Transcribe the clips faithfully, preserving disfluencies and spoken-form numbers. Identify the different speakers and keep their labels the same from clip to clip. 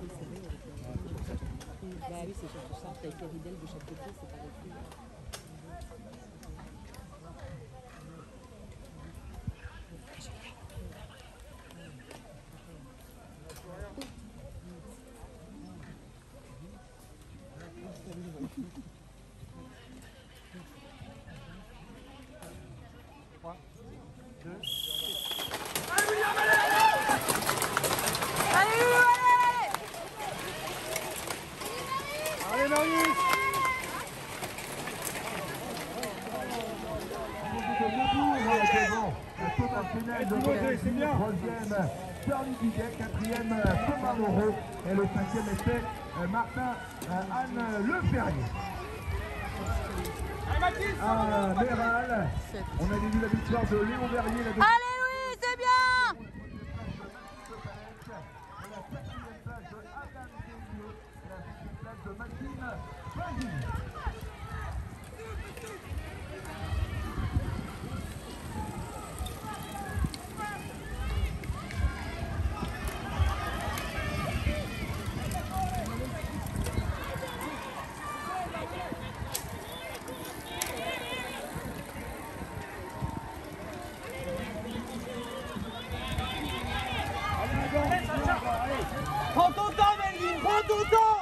Speaker 1: Bah oui, c'est surtout ça, avec les ridelles de chaque côté, c'est pas non plus...
Speaker 2: trois, deux... Allez Marius!
Speaker 3: C'est bien. Troisième, Charlie Guiguet. Quatrième, Thomas Moreau. Et le cinquième était Martin Anne Leferrier. À Méral, on avait vu la victoire de Léon Verrier.
Speaker 4: Allez Louis, c'est bien!
Speaker 3: De Maxime Fagin.
Speaker 2: Prends ton temps Melvin, prends ton temps!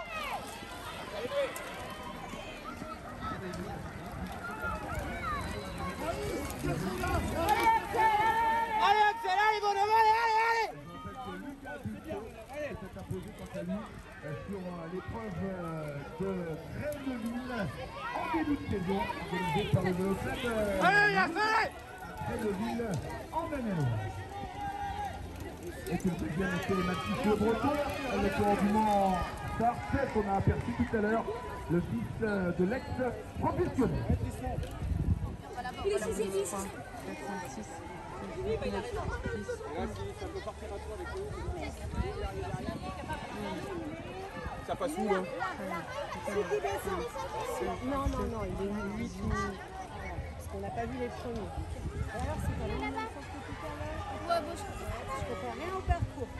Speaker 2: Allez Axel, allez bonhomme, allez, allez, allez!
Speaker 3: C'est imposé quant à lui sur l'épreuve de Rennes-de-Ville en début de saison, organisée par le club
Speaker 2: Allez, il a fait!
Speaker 3: Rennes-de-Ville en Maine-et-Loire. Et que le deuxième était Mathis Le Breton, le commandement parfait qu'on a aperçu tout à l'heure, le fils de l'ex-professionnel.
Speaker 1: Il est sixième,
Speaker 4: sept, cinq, six.
Speaker 1: Oui, bah il a raison.
Speaker 2: Ça passe où là?
Speaker 1: Non, non, non, il est huit ou... Parce qu'on n'a pas vu les premiers. Alors, c'est pas la même chose que tout à l'heure.
Speaker 5: Ouais, bon, je
Speaker 1: Je comprends rien au parcours.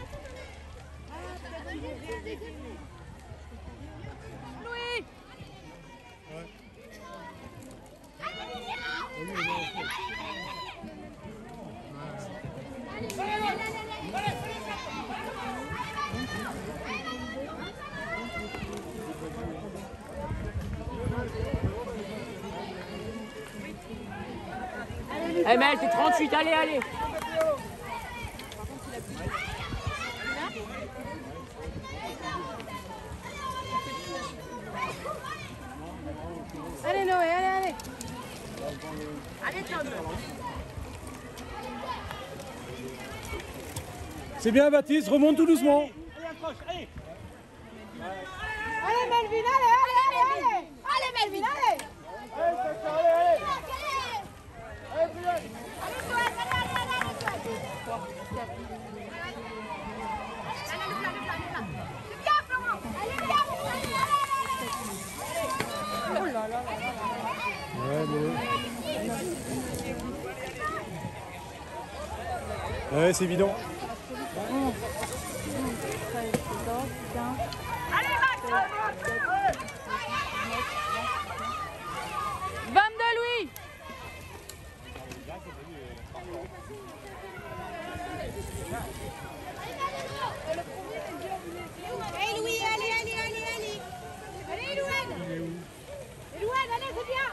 Speaker 4: Louis!
Speaker 1: Eh Mel, t'es trente-huit, allez, allez.
Speaker 4: Allez Noé, allez, allez!
Speaker 1: Allez, Tom.
Speaker 2: C'est bien Baptiste, remonte tout doucement.
Speaker 4: Allez Melvin, allez, allez, allez, allez! Allez Melvin, allez! Oh là là là là.
Speaker 2: Ouais, mais... ouais, c'est évident.
Speaker 4: vingt-deux Louis!
Speaker 5: Allez Louis, allez, allez, allez, allez. Allez Louane. Louane, allez, c'est bien.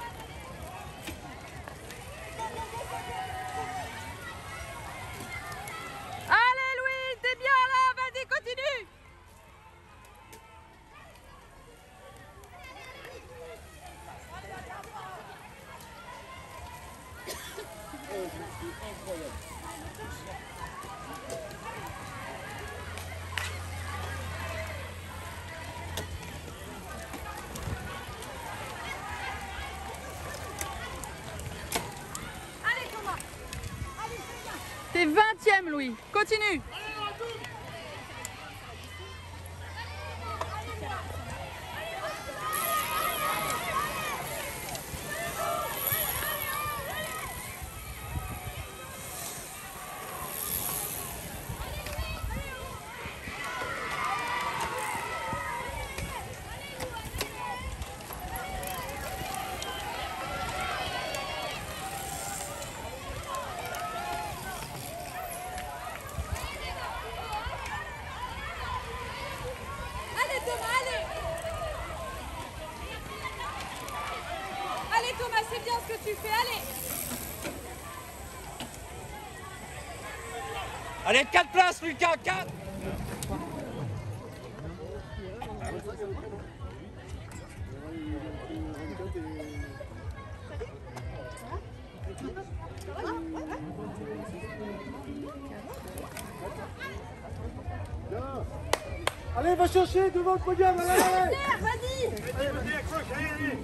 Speaker 4: Allez Louis, t'es bien là, vas-y, continue!
Speaker 5: Allez Thomas. Allez, c'est bien.
Speaker 4: T'es vingtième Louis, continue!
Speaker 5: tu fais, allez.
Speaker 2: Allez, quatre places, Lucas, quatre.
Speaker 6: Allez, va chercher devant le podium, allez, allez.
Speaker 5: Vas-y.
Speaker 6: Allez, vas-y, accroche, allez, allez.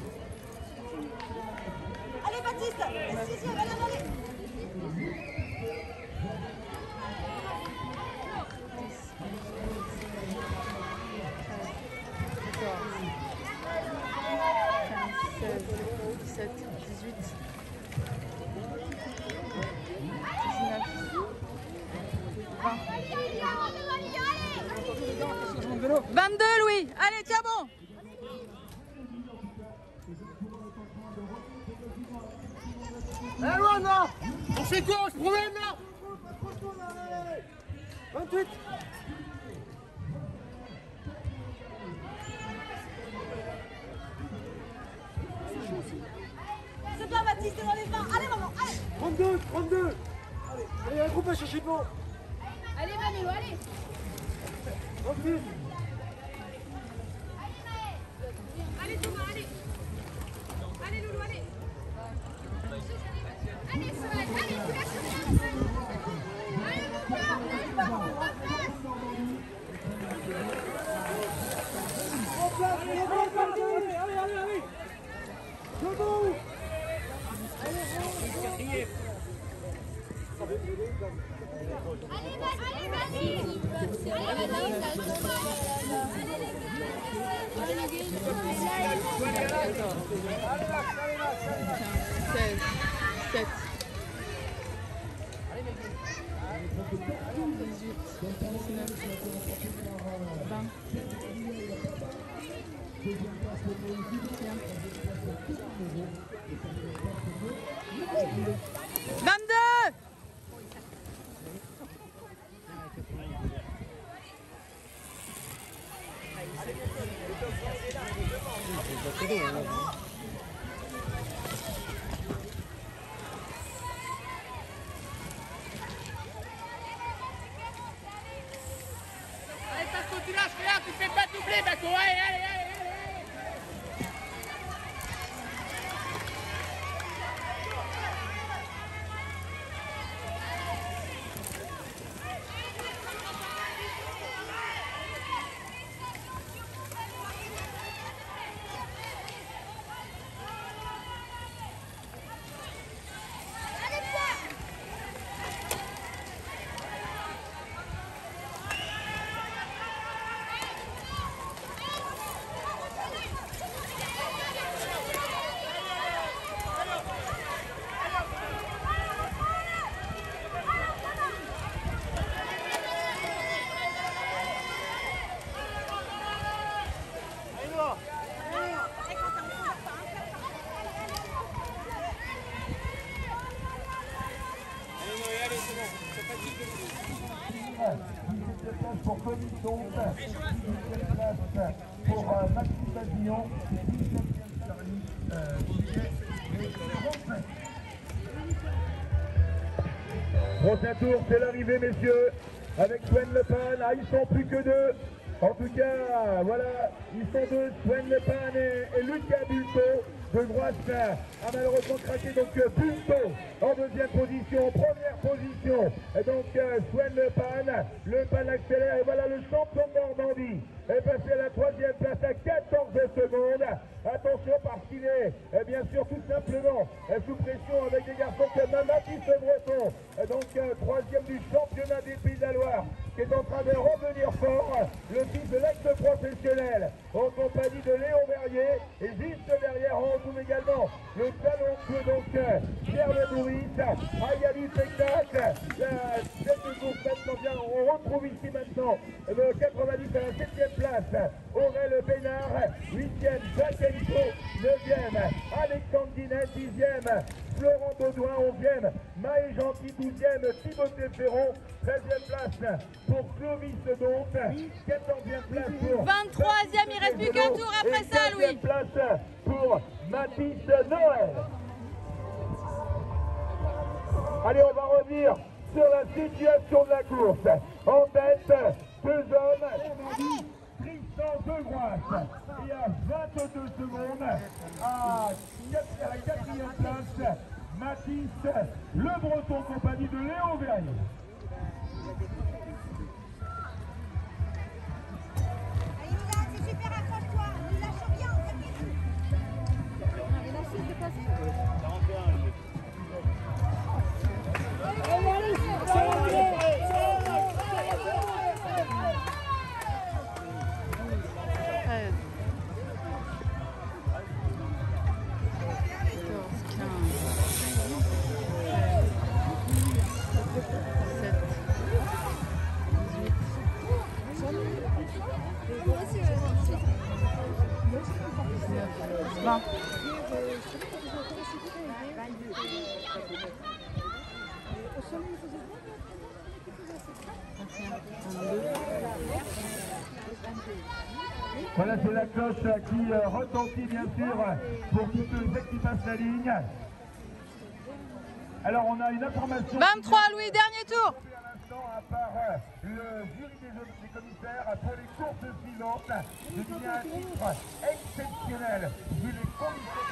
Speaker 5: Allez, Baptiste. Sixième, allez, allez.
Speaker 1: seize, dix-sept, dix-huit, dix-neuf, vingt. vingt-deux, Louis. Allez, tiens bon.
Speaker 6: Eh, Luana, on fait quoi? On se promène là? vingt-huit.
Speaker 5: C'est bien, Baptiste, dans les vingt. Allez, maman, allez.
Speaker 6: trente-deux, trente-deux. Allez, allez, un groupe à chercher devant.
Speaker 5: Allez, Manu, allez.
Speaker 6: trente-huit.
Speaker 5: Allez, Thomas, allez. Allez, Loulou, allez. Allez, Sorel, allez, tu lâches rien. Allez, mon père, on va, on va faire.
Speaker 6: Allez, allez, allez, allez. Debout.
Speaker 5: Allez, vas-y. Allez, vas-y.
Speaker 1: seize, sept, dix-huit, dix-neuf, vingt. vingt-deux.
Speaker 2: Allez, Paco, tu lâches rien, tu fais pas doubler, Paco. Allez, allez, allez, allez.
Speaker 3: dix-septième place pour Colis, donc dix-huitième place pour euh, Maxime Bazillon, dix-septième Charlie euh, Bouquet et trente-cinq. Prochain tour, c'est l'arrivée, messieurs, avec Swen Le Pan. Ah, ils sont plus que deux. En tout cas, voilà, ils sont deux, Swen Le Pan et, et Lucas Bulto. De droite a malheureusement craqué, donc Bulto en deuxième position, première position, et donc euh, Swen Le Pan, Le Pan accélère, et voilà le champion de Normandie est passé à la troisième place à quatorze secondes. Attention parce qu'il est, et bien sûr, tout simplement euh, sous pression avec des garçons comme Mathis Breton, et donc euh, troisième du championnat des Pays de la Loire, qui est en train de revenir fort, le fils de l'ex-professionnel, en compagnie de Léon Verrier, et juste derrière, on retrouve également le talentueux donc euh, Pierre Le Bourris, Ayali Spectacle, cette course maintenant bien, on retrouve ici maintenant le quatre-vingt-dix à la septième place, Aurel Bénard, huitième, Jacques Enco, neuvième, Alexandre Guinet, dixième, Florent Baudouin, onzième, Maë Gentil, douzième, Timothée Ferron, treizième place pour Clovis donc, quatorzième place pour
Speaker 1: vingt-troisième, il reste plus qu'un tour après ça, Louis.
Speaker 3: place pour Mathis Noël. Allez, on va revenir sur la situation de la course. En tête, deux hommes. On a dit Tristan Degroisse. Et à vingt-deux secondes, à la quatrième place, Mathis Le Breton, compagnie de Léo Verrier.
Speaker 5: Allez, Lila, c'est super, accroche-toi. Ne lâche rien, on
Speaker 3: Voilà, c'est la cloche qui euh, retentit bien sûr pour tous ceux qui passent la ligne. Alors on a une information.
Speaker 4: vingt-trois, Louis, dernier tour.
Speaker 3: À l'instant, à part euh, le jury des, des commissaires, pour les courses suivantes, je dis un titre exceptionnel vu les conditions.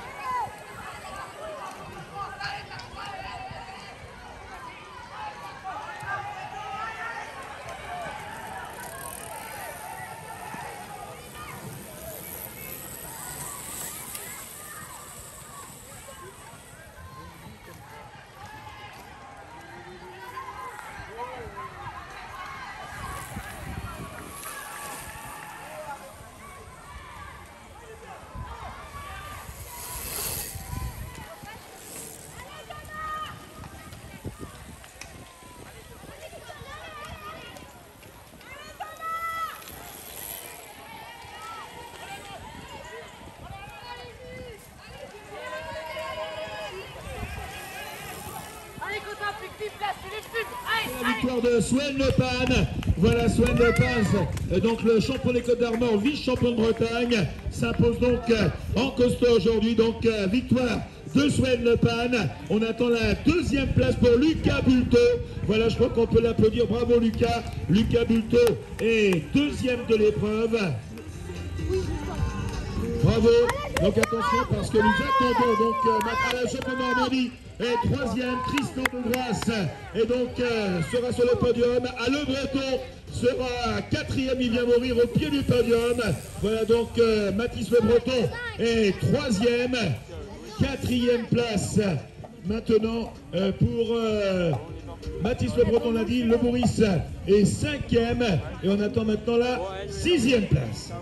Speaker 7: La victoire de Swen Le Pan. Voilà Swen Le Pan, donc le champion des Côtes d'Armor, vice-champion de Bretagne, s'impose donc en costaud aujourd'hui. Donc victoire de Swen Le Pan. On attend la deuxième place pour Lucas Bulto. Voilà, je crois qu'on peut l'applaudir. Bravo Lucas. Lucas Bulto est deuxième de l'épreuve. Bravo. Donc attention parce que nous attendons donc euh, la champion de Normandie et troisième Tristan Degroisse et donc euh, sera sur le podium. À Le Breton sera quatrième, il vient mourir au pied du podium. Voilà donc euh, Mathis Le Breton est troisième, quatrième place maintenant euh, pour euh, Mathis Le Breton l'a dit, Le Bourris est cinquième et on attend maintenant la sixième place.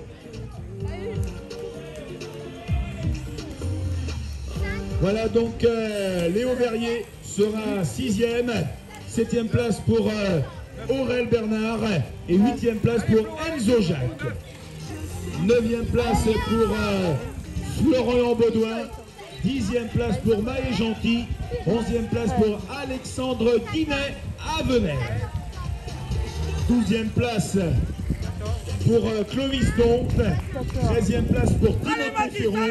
Speaker 7: Voilà donc euh, Léo Verrier sera sixième, septième place pour euh, Aurel Bernard et huitième place pour Enzo Jacques. Neuvième place pour euh, Florian Baudouin, dixième place pour Maë Gentil, onzième place pour Alexandre Guinet à Venelle. douzième place pour euh, Clovis Dompte, treizième place pour Timothée Ferron.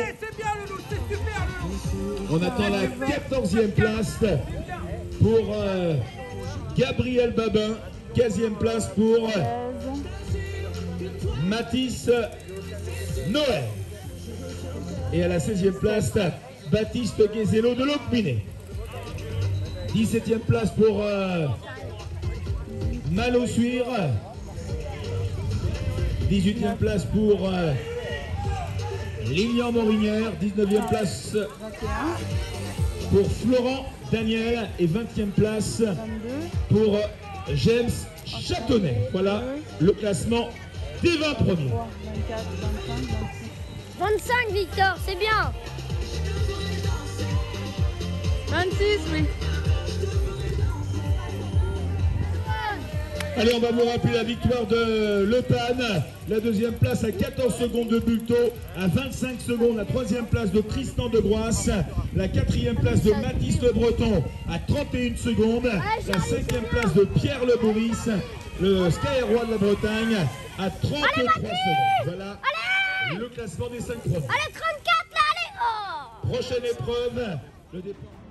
Speaker 7: On attend la quatorzième place pour euh, Gabriel Babin, quinzième place pour euh, Mathis Noël. Et à la seizième place, Baptiste Guézello de Locminé. dix-septième place pour euh, Malo Suire. dix-huitième place pour euh, Lilian Morinière. dix-neuvième place pour Florent Daniel. Et vingtième place pour euh, James Châtonnet. Voilà le classement des vingt premiers.
Speaker 5: vingt-cinq, Victor, c'est bien.
Speaker 4: vingt-six, oui.
Speaker 7: Allez, on va vous rappeler la victoire de Le Pan. La deuxième place à quatorze secondes de Bulto. À vingt-cinq secondes, la troisième place de Tristan Degroisse. La quatrième place de Mathis Le Breton à trente et une secondes. La cinquième place de Pierre Le Bourris, le Sky Roi de la Bretagne, à trente-trois secondes. Voilà le classement des cinq premiers.
Speaker 5: Allez, trente-quatre là, allez. Oh.
Speaker 7: Prochaine épreuve, le départ.